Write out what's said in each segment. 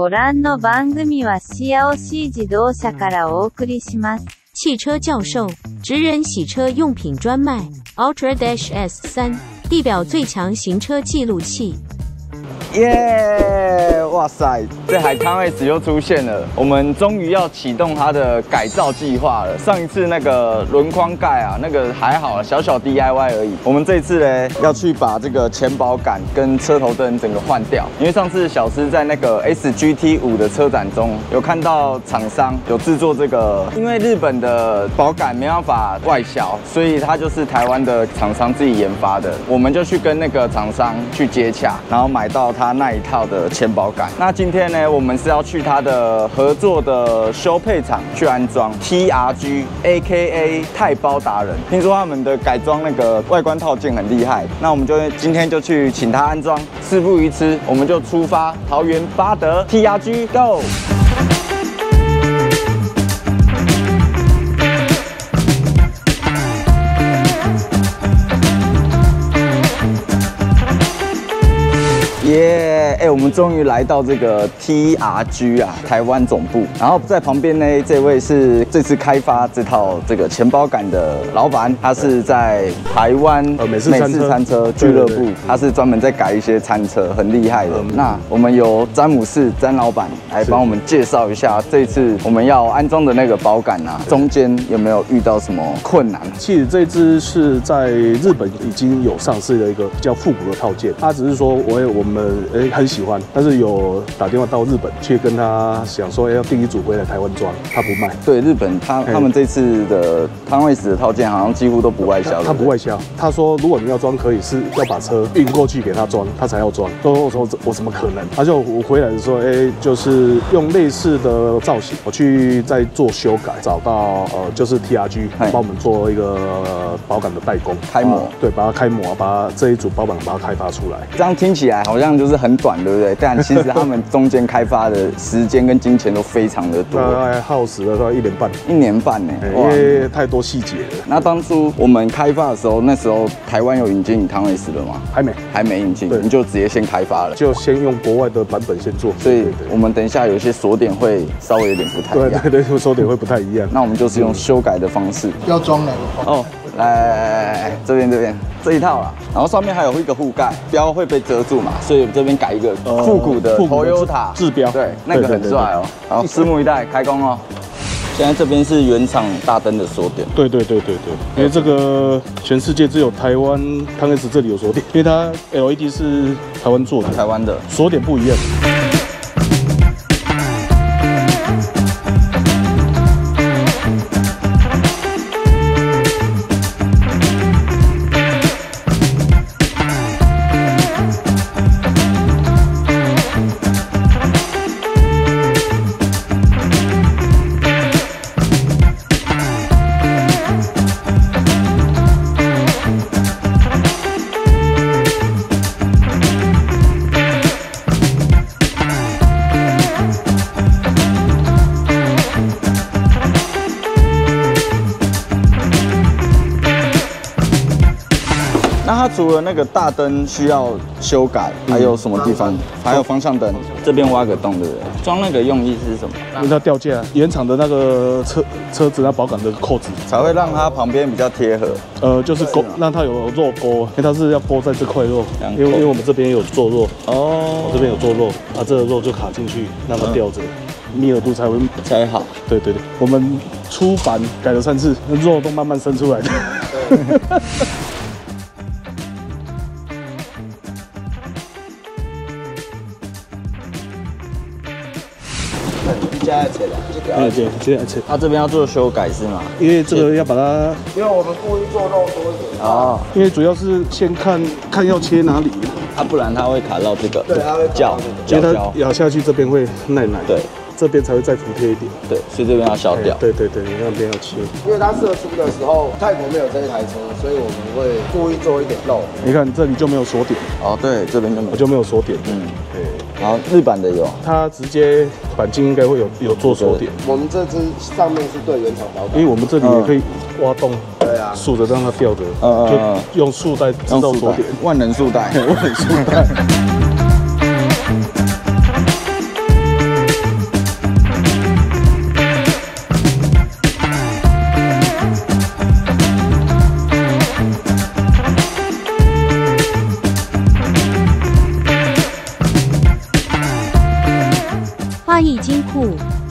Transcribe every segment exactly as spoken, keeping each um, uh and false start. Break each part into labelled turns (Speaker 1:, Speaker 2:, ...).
Speaker 1: ご覧の番組はシアオシ自動車からお送りします。
Speaker 2: 汽车教授，职人洗车用品专卖 Ultra Dash S 三，地表最强行车记录器。
Speaker 3: 耶！ 哇塞，这台康 S 又出现了，我们终于要启动它的改造计划了。上一次那个轮框盖啊，那个还好，小小 D I Y 而已。我们这次呢，要去把这个前保杆跟车头灯整个换掉，因为上次小司在那个 S G T 五的车展中有看到厂商有制作这个，因为日本的保杆没办法外销，所以它就是台湾的厂商自己研发的，我们就去跟那个厂商去接洽，然后买到它那一套的前保杆。那今天呢，我们是要去它的合作的修配厂去安装 T R G A K A 钛包达人。听说他们的改装那个外观套件很厉害，那我们就今天就去请他安装。事不宜迟，我们就出发桃园八德 T R G Go。耶！哎，我们终于来到这个 T R G 啊，台湾总部。然后在旁边呢，这位是这次开发这套这个前保杆的老板，他是在台湾
Speaker 4: 呃美式餐车
Speaker 3: 俱乐部，他是专门在改一些餐车，很厉害的。那我们由詹姆士詹老板来帮我们介绍一下，这次我们要安装的那个保杆啊，中间有没有遇到什么困难？
Speaker 4: 其实这支是在日本已经有上市的一个比较复古的套件，他只是说我我们。 呃，哎，很喜欢，但是有打电话到日本去跟他想说，哎，要订一组回来台湾装，他不卖。
Speaker 3: 对，日本他他们这次的汤威斯的套件好像几乎都不外销。
Speaker 4: 他不外销，他说如果你要装，可以是要把车运过去给他装，他才要装。都我说我怎么可能？他就我回来的时候，哎，就是用类似的造型，我去再做修改，找到呃就是 T R G 帮我们做一个保杆的代工
Speaker 3: 开模，
Speaker 4: 对，把它开模，把这一组保杆把它开发出来。
Speaker 3: 这样听起来好像。 就是很短，对不对？但其实他们中间开发的时间跟金钱都非常的多，
Speaker 4: 大概耗时了大概一年半。
Speaker 3: 一年半呢，
Speaker 4: 因为太多细节了。
Speaker 3: 那当初我们开发的时候，那时候台湾有引进汤威斯了吗？
Speaker 4: 还没，
Speaker 3: 还没引进，你就直接先开发了，
Speaker 4: 就先用国外的版本先做。
Speaker 3: 所以我们等一下有一些锁点会稍微有点不太一样。
Speaker 4: 对对对，锁点会不太一样。
Speaker 3: 那我们就是用修改的方式。
Speaker 5: 要装哪个？
Speaker 3: 哦，来来来来，这边这边这一套啦，然后上面还有一个护盖，标会被遮住嘛，所以我们这边改一个。 复古的 Toyota
Speaker 4: 制标，
Speaker 3: 对，那个很帅哦。然后拭目以待，开工哦。现在这边是原厂大灯的锁点。
Speaker 4: 对对对对对，因为这个全世界只有台湾汤 S 这里有锁点，因为它 L E D 是台湾做的，
Speaker 3: 台湾的
Speaker 4: 锁点不一样。
Speaker 3: 那它除了那个大灯需要修改，还有什么地方？还有方向灯，这边挖个洞，对不对？装那个用意是什么？
Speaker 4: 因为它掉价，原厂的那个车车子它保杆的扣子
Speaker 3: 才会让它旁边比较贴合。
Speaker 4: 呃，就是勾，让它有肉勾，因为它是要勾在这块肉，因为因为我们这边有做肉，哦，我这边有做肉，啊，这个肉就卡进去，让它吊着。 密合度才会
Speaker 3: 才好，
Speaker 4: 对对对，我们出版改了三次，肉都慢慢生出来的。
Speaker 5: 加起来，
Speaker 4: 对对，这样子。
Speaker 3: 他这边要做修改是吗？
Speaker 4: 因为这个要把它，
Speaker 5: 因为我们故意做肉多一点。
Speaker 3: 哦，
Speaker 4: 因为主要是先看看要切哪里，
Speaker 3: 啊，不然它会卡到这个，
Speaker 5: 对，它会
Speaker 3: 角，
Speaker 4: 因为它咬下去这边会耐奶，
Speaker 3: 对，
Speaker 4: 这边才会再服帖一点，
Speaker 3: 对，所以这边要削掉。
Speaker 4: 对对对，你那边要切。
Speaker 5: 因为它射出的时候，泰国没有这一台车，所以我们会故意做一点肉。
Speaker 4: 你看这里就没有锁点，
Speaker 3: 哦，对，这边就没有，
Speaker 4: 我就没有锁点，
Speaker 3: 嗯，对。然后日版的有，
Speaker 4: 它直接钣金应该会有有做锁点。
Speaker 5: 我们这只上面是对原厂保杆，
Speaker 4: 因为我们这里也可以挖洞，
Speaker 5: 对啊，
Speaker 4: 竖着让它吊着，
Speaker 3: 嗯
Speaker 4: 就用束带制造锁点，
Speaker 3: 万能束带，
Speaker 4: 万能束带。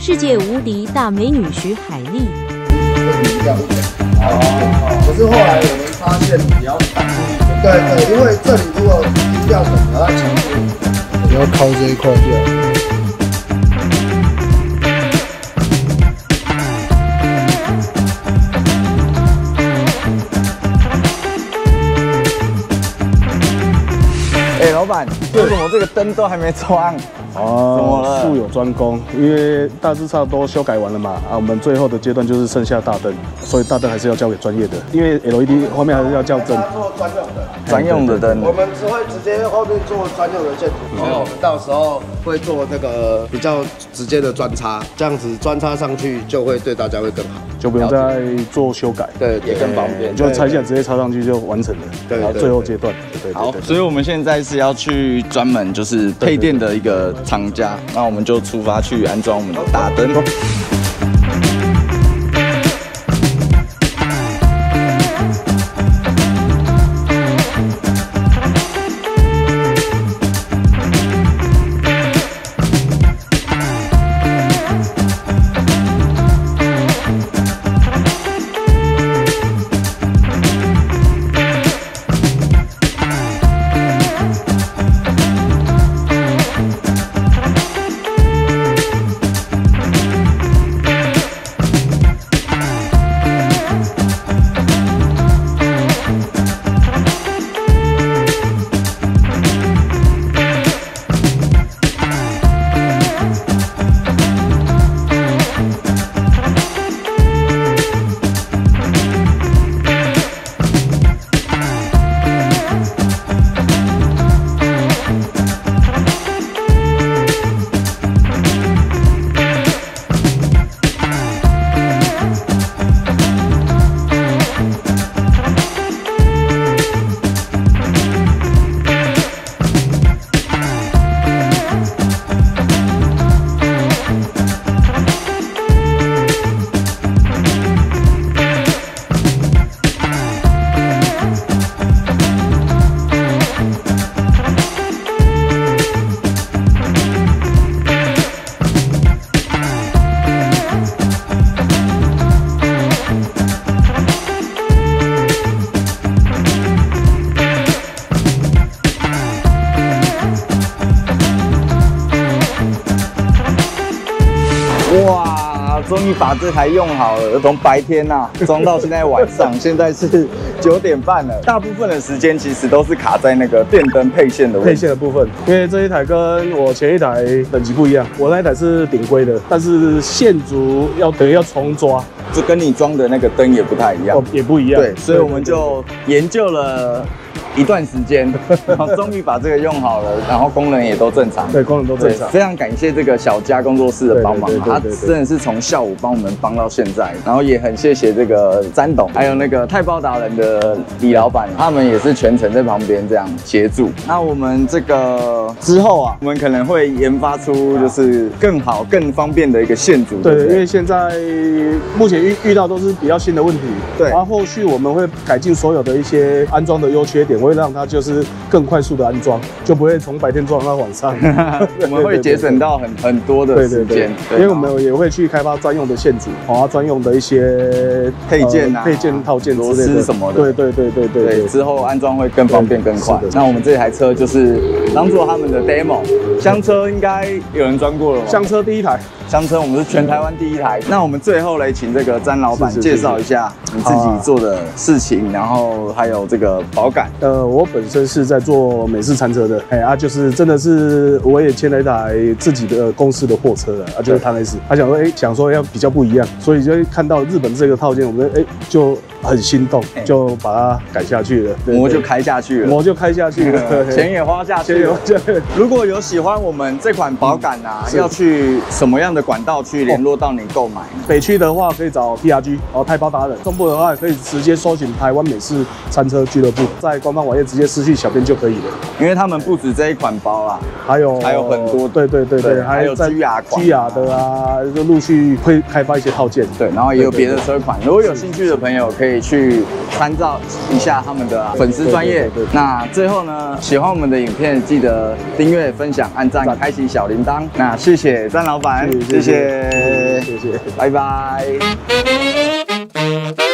Speaker 2: 世界无敌大美女徐海蛎。
Speaker 5: 哦，可是后来我们发现，
Speaker 3: 也要挡住一点。
Speaker 5: 对对，因为这里如果音调很，然后强度，你要靠这一块掉。
Speaker 3: 哎、欸，老板，为什么这个灯都还没抽暗？
Speaker 4: 哦，
Speaker 3: 怎么了
Speaker 4: 术有专攻，因为大致上都修改完了嘛，啊，我们最后的阶段就是剩下大灯，所以大灯还是要交给专业的，因为 L E D 后面还是要校正。
Speaker 5: 做专用的，
Speaker 3: 专用的灯，
Speaker 5: 我们只会直接后面做专用的线图，所以我们到时候会做那个比较直接的专插，这样子专插上去就会对大家会更好，
Speaker 4: 就不用再做修改，
Speaker 5: 对，
Speaker 3: 也更方便，
Speaker 4: 就拆下来直接插上去就完成了。
Speaker 5: 对，
Speaker 4: 然后最后阶段，对对
Speaker 3: 好，所以我们现在是要去专门就是配电的一个厂家，那我们就出发去安装我们的大灯。哇，终于把这台用好了，从白天呐、啊、装到现在晚上，现在是九点半了。大部分的时间其实都是卡在那个电灯配线的问题。
Speaker 4: 配线的部分，因为这一台跟我前一台等级不一样，我那一台是顶规的，但是线组要等于要重抓，
Speaker 3: 这跟你装的那个灯也不太一样，
Speaker 4: 哦，也不一样。
Speaker 3: 对，所以我们就研究了一段时间，然后终于把这个用好了，然后功能也都正常。
Speaker 4: 对，功能都正常。
Speaker 3: 非常感谢这个小佳工作室的帮忙，他
Speaker 4: 对对对对
Speaker 3: 真的是从下午帮我们帮到现在，然后也很谢谢这个詹董，还有那个太包达人的李老板，他们也是全程在旁边这样协助。那我们这个之后啊，我们可能会研发出就是更好、更方便的一个线组。
Speaker 4: 对，因为现在目前遇遇到都是比较新的问题，
Speaker 3: 对，
Speaker 4: 然后后续我们会改进所有的一些安装的优缺点，会让它就是更快速的安装，就不会从白天装到晚上。
Speaker 3: 我们会节省到很很多的时间，
Speaker 4: 因为我们也会去开发专用的线组，啊，专用的一些
Speaker 3: 配件啊、
Speaker 4: 配件套件、
Speaker 3: 螺丝什么的。
Speaker 4: 对对对对对
Speaker 3: 对，之后安装会更方便更快。那我们这台车就是当做他们的 demo， 厢车应该有人装过了吗？
Speaker 4: 厢车第一台。
Speaker 3: 厢车我们是全台湾第一台。那我们最后来请这个詹老板介绍一下你自己做的事情，然后还有这个保感。
Speaker 4: 呃，我本身是在做美式餐车的，哎啊，就是真的是我也签了一台自己的公司的货车了啊，就是汤 S。他想说，哎，想说要比较不一样，所以就看到日本这个套件，我们哎就很心动，就把它改下去了，
Speaker 3: 模就开下去了，
Speaker 4: 模就开下去了，
Speaker 3: 钱也花下去了。如果有喜欢我们这款保感啊，要去什么样的管道去联络到你购买？
Speaker 4: 北区的话可以找 T R G， 然后太包达人；中部部的话，可以直接搜寻台湾美式餐车俱乐部，在官方网页直接私讯小编就可以了。
Speaker 3: 因为他们不止这一款包啦，
Speaker 4: 还有
Speaker 3: 还有很多，
Speaker 4: 对对对对，
Speaker 3: 还有 G R 款、
Speaker 4: G R 的啊，就陆续会开发一些套件。
Speaker 3: 对，然后也有别的车款，如果有兴趣的朋友可以去参照一下他们的粉丝专业。那最后呢，喜欢我们的影片，记得订阅、分享、按赞、开启小铃铛。那谢谢詹老板，谢谢，
Speaker 4: 谢谢，
Speaker 3: 拜拜。